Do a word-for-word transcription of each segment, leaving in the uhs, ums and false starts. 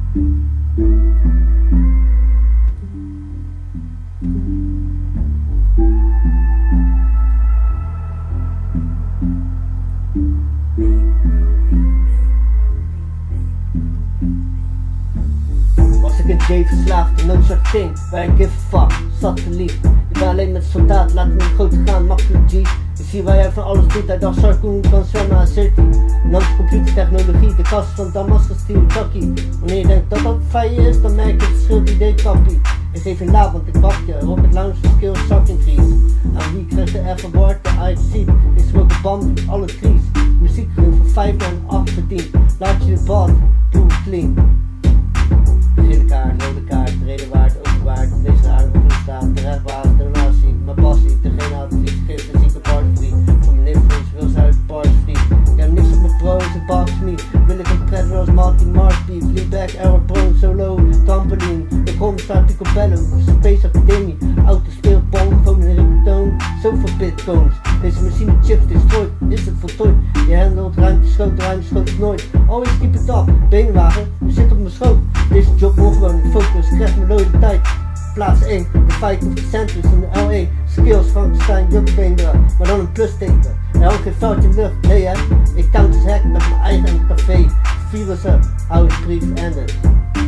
Was ik een J verslaafd, no soort thing, waar ik give a fuck, satelliet. Ik ben alleen met soldaat, laat me niet groot gaan, makkelijk G. Ik zie waar jij van alles doet, hij dacht Sarkoon kan zwemmen aan City. Nantes computertechnologie, de kast van Damascus Steel Chucky. Wanneer je denkt dat dat fijn is, dan merk je het verschil die deed kappie. Ik geef je laat, want ik bak je, rocket lounge skill shock increase. Aan wie krijgt de F award, de I C. Ik smoke een band, alle trees. Muziek groen van vijf naar een acht verdient. Laat je de bad, doe clean. Gele kaart, rode kaart, reden waard, openwaard. Wees raar, opgestaan, terechtwaard, donatie. Mijn passie, degene had advies. Geef een zieke party. Voor mijn influence wil ze uit party. Ik heb niks op mijn pro, ze box me. Wil ik een predator als Marty Marty. Fleabag, Error Pro, solo, trampoline. De kom staat Picobello, Space Academy. Auto speelbom, gewoon een ringtoon. Zoveel bitcoins. Deze machine chips destroyed, is het voltooid. Je handelt ruimte schoot, ruimte schoot nooit. Always keep it up, beenwagen, je zit op mijn schoot. Deze job moet gewoon niet focus, krijg mijn loyaliteit. Plaats één, de fight of the centuries in de L A. Skills, Frankenstein, jukbeenderen, maar dan een plusteken. Er hangt geen vuiltje in de lucht, nee hè. Ik count als hack met mijn eigen café. Virussen, oude brief en het.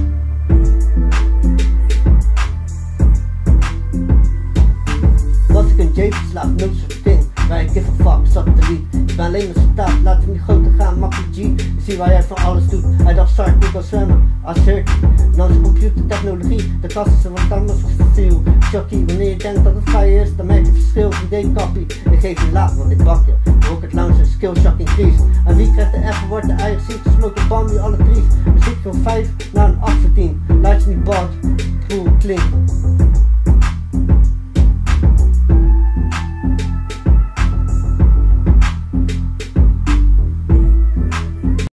Was ik een J verslaafd, no such thing, waar ik give a fuck, satelliet. Ik ben alleen maar soldaat, laat hem niet groter gaan, makkelijk G. Ik zie waar jij van alles doet, hij dacht Sarkoon kan zwemmen, als Turkey. Nantes computertechnologie, de klassen van Damascus Steel Chucky. Wanneer je denkt dat het vrij is, dan merk je het verschil, die deed kappie. Ik geef je laat, want ik bak je, rocket lounge en skill shock increase. En wie krijgt de F award, de I C, smoke een bam, die alle trees. Muziek van vijf naar een acht verdient, laat je niet bad,